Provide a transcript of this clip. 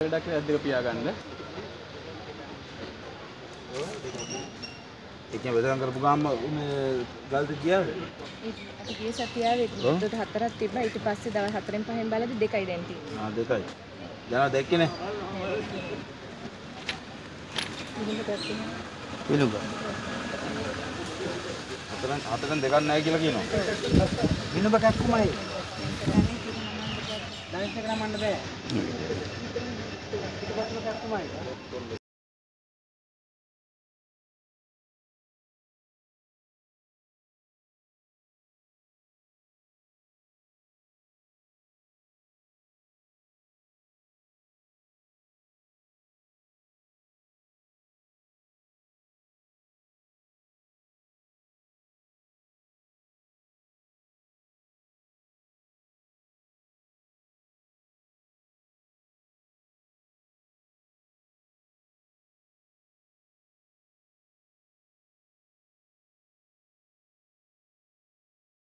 වැඩක් ඇද්දක පියාගන්න. එකෙන් වෙදකම් කරපු ගාම මේ ගල්ද ගියාද? අපි ගිය සතියාවේ විදුලි 4ක් තිබ්බා. ඊට පස්සේ දවස් 4න් 5න් බලද්දි 2යි දැන් තියෙන්නේ. ආ 2යි. දැන් දැක්කේ නේ. පිනුග. හතරෙන් දෙකක් නැහැ කියලා කියනවා. විනුබ කැක්කුමයි. දැන් ඉස්සරහ මන්න බෑ. පිටපස්සට කැක්කුමයි.